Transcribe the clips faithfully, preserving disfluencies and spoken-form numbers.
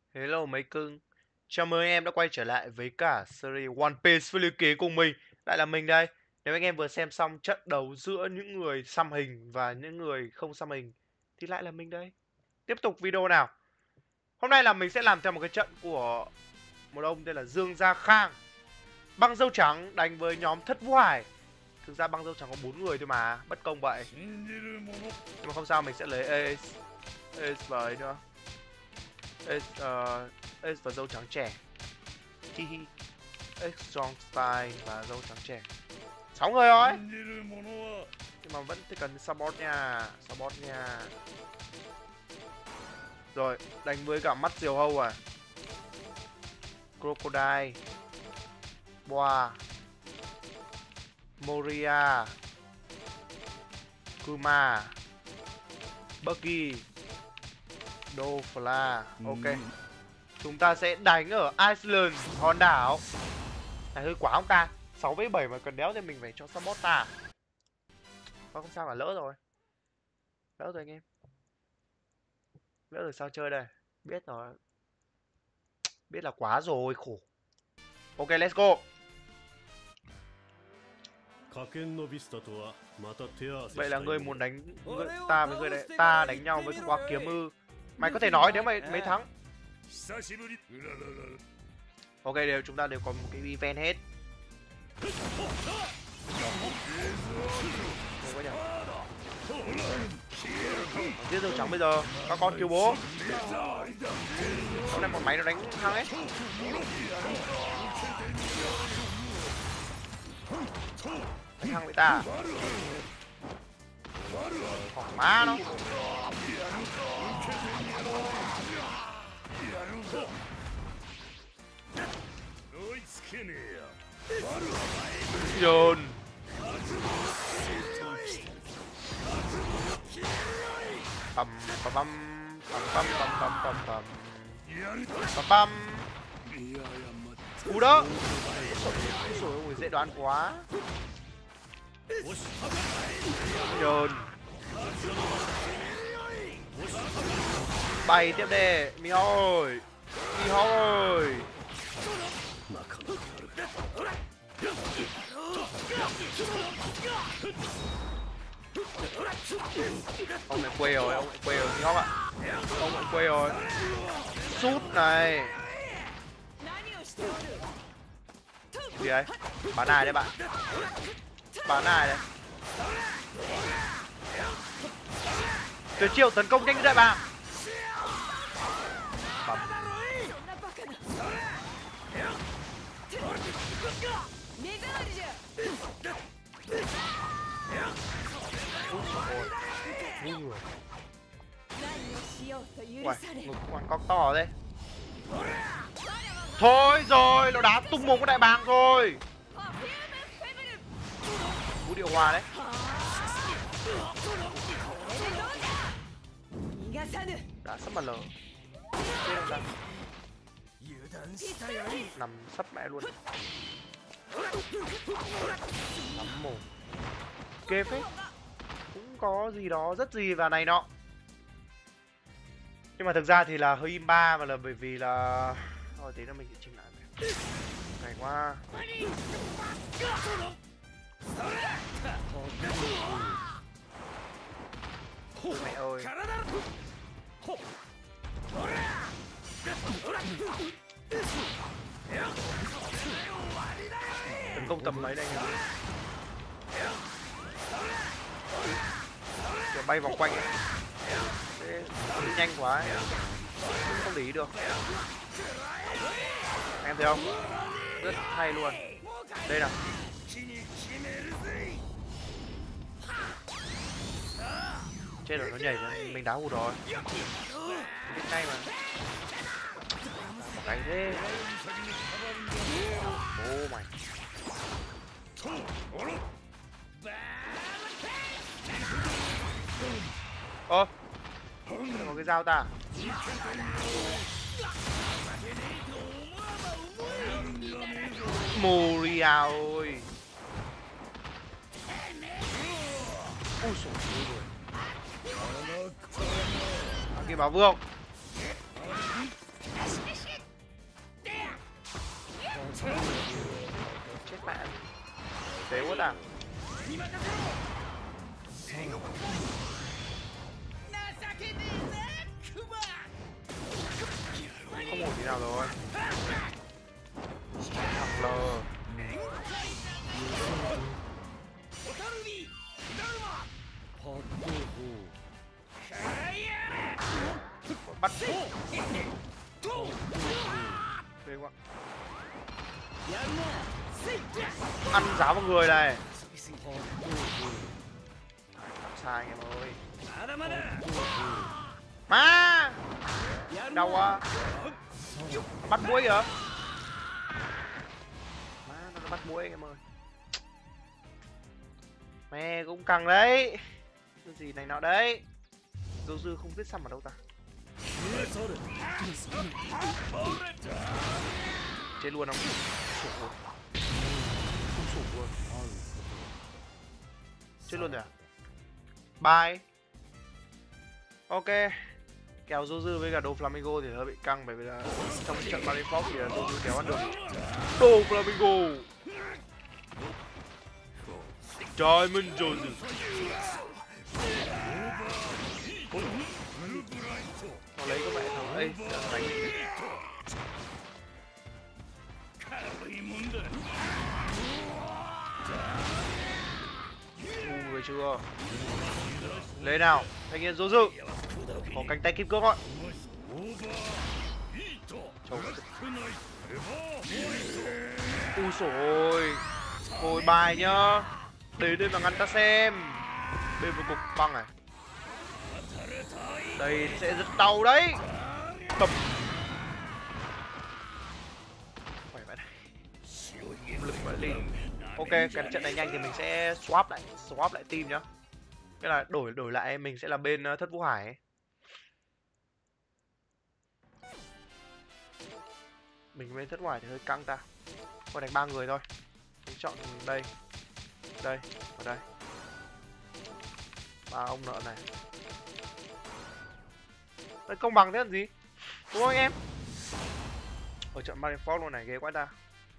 Hello mấy cưng. Chào mừng anh em đã quay trở lại với cả series One Piece với lưới kế cùng mình. Lại là mình đây. Nếu anh em vừa xem xong trận đấu giữa những người xăm hình và những người không xăm hình thì lại là mình đây. Tiếp tục video nào. Hôm nay là mình sẽ làm theo một cái trận của một ông tên là Dương Gia Khang. Băng dâu trắng đánh với nhóm Thất Vũ Hải. Thực ra băng dâu trắng có bốn người thôi mà, bất công vậy. Nhưng mà không sao, mình sẽ lấy Ace, Ace vào ấy nữa. Ace, uh, Ace và dâu trắng trẻ. Hi hi. Ace Strong Style và dâu trắng trẻ. Sáu người rồi. Nhưng mà vẫn cần support nha, support nha. Rồi, đánh với cả mắt diều hâu à. Crocodile, Boa, Moria, Kuma, Bucky, Dofla. Ok. Chúng ta sẽ đánh ở Iceland, hòn đảo. Này hơi quá không ta? sáu với bảy mà cần đéo thì mình phải cho support ta. Không sao cả, lỡ rồi. Lỡ rồi anh em. Lỡ rồi sao chơi đây? Biết rồi. Biết là quá rồi, khổ. Ok, let's go. Vậy là ngươi muốn đánh ngươi, ta với ngươi đấy, ta đánh nhau với quá kiếm ư? Mày có thể nói nếu mày mấy thắng. Ok, đều chúng ta đều có một cái event hết. Giết dâu trắng bây giờ, các con cứu bố. Hôm nay một máy nó đánh thăng ấy. Đánh thăng với ta. Hỏng má nó. Dồn. Bầm bầm bầm bầm bầm bầm bầm bầm bầm bầm. Cú đó. Ôi dễ đoán quá. Dồn. Bay tiếp đi, Mi ơi. Mi ơi. Ông lại quê rồi, ông lại quê rồi Mi ạ. Ông lại quê rồi. Sút này. Gì đấy? Bán ai đấy bạn? Bán ai đấy? Tuyệt chiêu tấn công nhanh như đại bàng. Bấm. Uầy, ngực con cóc to đấy. Thôi rồi, nó đá tung mồm của đại bàng rồi. Cú điều hòa đấy. Đã sắp mặt lờ. Nằm sắp mẹ luôn. Nắm mồm. Kê phết. Cũng có gì đó rất gì vào này nọ. Nhưng mà thực ra thì là hơi im ba mà là bởi vì là thôi tí nữa mình sẽ chỉnh lại. Này quá. Mẹ ơi. Tấn công tầm mấy đây nhỉ? Kiểu bay vòng quanh ấy. Đi nhanh quá ấy. Không để ý được. Em thấy không? Rất hay luôn. Đây nào. Chết rồi, nó nhảy rồi. Mình đá hụt rồi. Biết ngay mà. Đánh thế. Bố mày. Ơ, có cái dao ta. Moria ơi. Ui xồi ôi. Kìa Bảo Vương. Chết mẹ. Tế quá à. Không ổn tí nào rồi. Thằng lờ. Bắt ghê quá. Ăn giáo vào người này. Làm sai anh em ơi. Má đau quá. Bắt muỗi kìa. Má nó bắt muỗi anh em ơi. Mẹ cũng căng đấy. Cái gì này nọ đấy. Dâu dư không biết xăm ở đâu ta. Chết luôn không? Sủ luôn. Không sủ luôn. Chết luôn rồi à? Bye. Ok. Kéo dâu dư với cả đồ Flamingo thì hơi bị căng. Bởi vì là trong trận Marineford thì dâu dư kéo ăn được đồ Flamingo. Diamond dâu dư. Nó lấy các bạn thằng ấy đánh. U người chưa. Lên nào thanh niên dô dư. Có cánh tay kim cương thôi. Ui xổ ôi. Thôi bài nhá. Đến đây mà ngăn ta xem. Bên một cục băng này. Đây sẽ rất đau đấy. Tập. Khỏe vậy này. Lực phải lên. Ok, cái trận này nhanh thì mình sẽ swap lại, swap lại team nhá. Nghĩa là đổi đổi lại mình sẽ là bên Thất Vũ Hải ấy. Mình bên Thất Vũ Hải thì hơi căng ta. Còn đánh ba người thôi. Mình chọn đây. Đây, ở đây. Ba ông nợ này. Đấy, công bằng thế làm gì? Đúng không anh em? Ở trận Marineford luôn này ghê quá ta.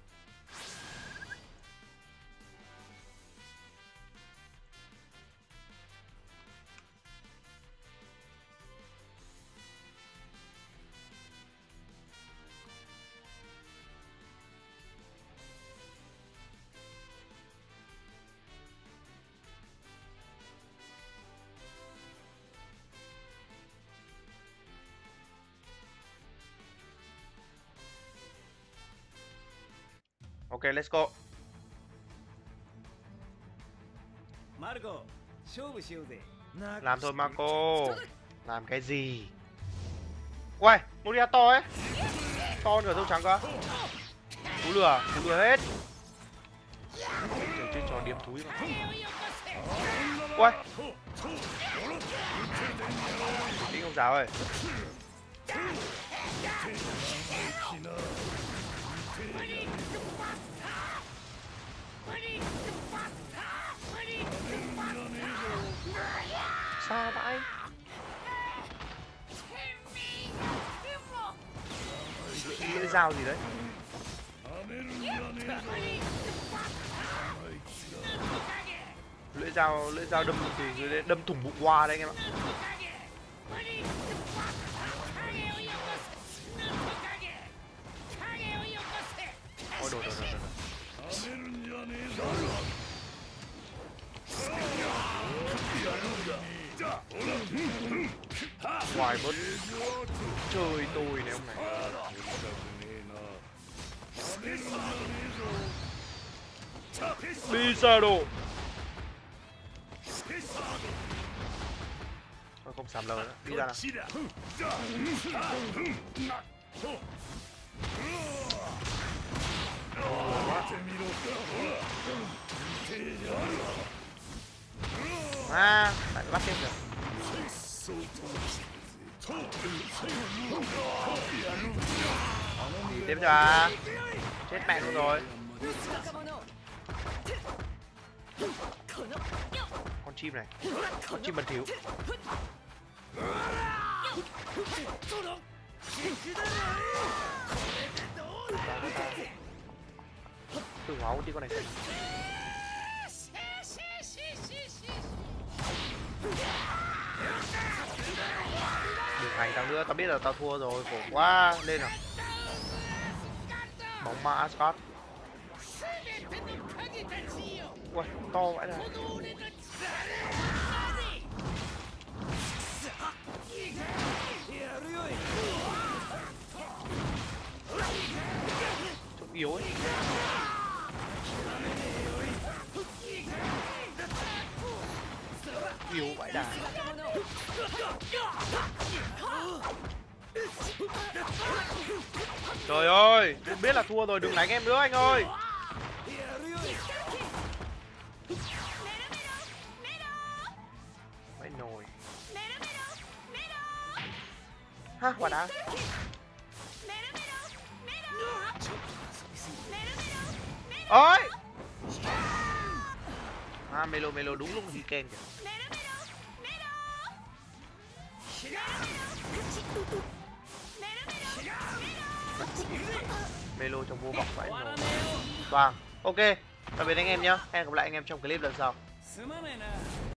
Ok, let's go. Làm thôi Marco. Làm cái gì? Uầy, Moria to ấy. To nửa dâu trắng cơ. Cú lừa, cú lừa hết. Chơi trò điếm thúi mà. Uầy. Đi không giáo ơi. Xa vãi. Lưỡi dao gì đấy. Lưỡi dao, lưỡi dao đâm từ dưới đây, đâm thủng bụng qua đấy anh em ạ. Ôi đồ đồ đồ đồ. Hoài bớt chơi tôi này ông này. Bizarro. Thôi không sàm lờ nữa, đi ra nào. À, lại bắt thêm rồi. Gì tiếp cho à? Chết mẹ luôn rồi. Con chim này. Con chim bẩn thỉu. Từ máu đi con này. Đừng hành tao nữa, tao biết là tao thua rồi, khổ quá. Lên nào. Bóng ma Asgard. Ui, to vậy này. Trông yếu ấy. Yếu vãi đà. Trời ơi, biết là thua rồi, đừng đánh em nữa anh ơi. Mấy nồi. Ha, quả đá. Ôi. À, Melo Melo đúng lúc đi ken kìa. Melo trong vô bọc phải nổ. Vâng, ok. Tạm biệt anh em nhé. Hẹn gặp lại anh em trong clip lần sau.